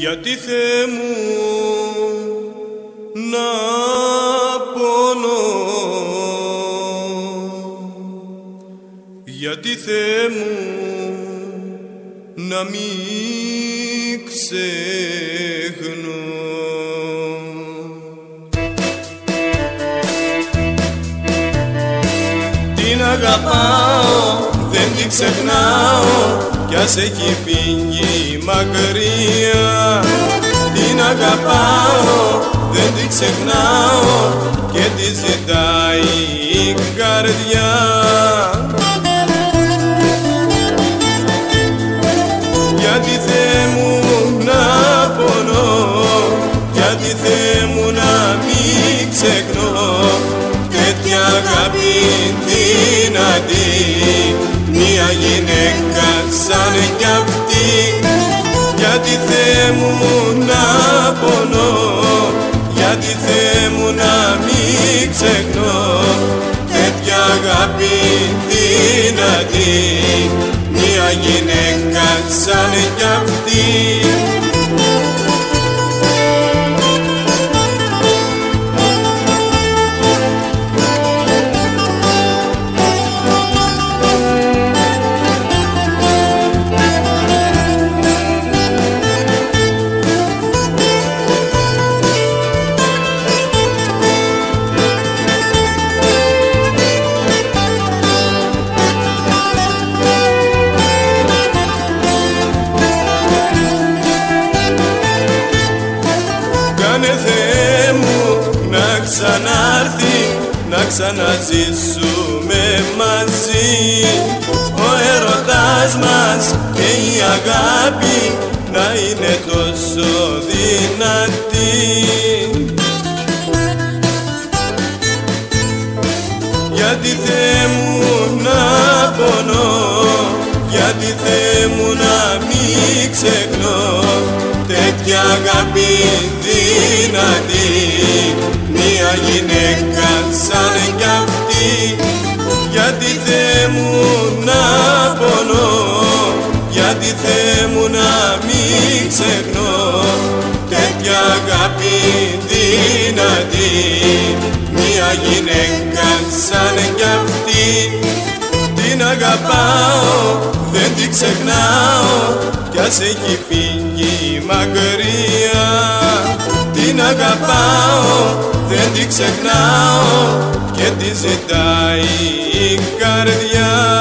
Γιατί Θεέ μου να πονώ, γιατί Θεέ μου να μην ξεχνώ. Την αγαπάω, δεν την ξεχνάω κι ας έχει φύγει μακριά. Την αγαπάω, δεν την ξεχνάω και τη ζητάει η καρδιά. Γιατί Θεέ μου να πονώ, γιατί Θεέ μου να μην ξεχνώ τέτοια αγάπη δυνατή, μια γυναίκα σαν κι αυτή. Γιατί Θεέ μου να πονώ, γιατί Θεέ μου να μην ξεχνώ τέτοια αγάπη δυνατή, μια γυναίκα σαν κι αυτή. Κάνε Θεέ μου να ξανάρθει, να ξαναζήσουμε μαζί, ο έρωτας μας και η αγάπη να είναι τόσο δυνατή. Γιατί Θεέ μου να πονώ, γιατί Θεέ μου να μην ξεχνώ τέτοια αγάπη δυνατή, μια γυναίκα σαν κι αυτή. Γιατί Θεέ μου να πονώ, γιατί Θεέ μου να μην ξεχνώ τέτοια αγάπη δυνατή, μια γυναίκα σαν κι αυτή. Την αγαπάω, δεν την ξεχνάω κι ας έχει φύγει μακριά. Την αγαπάω, δεν την ξεχνάω και τη ζητάει η καρδιά.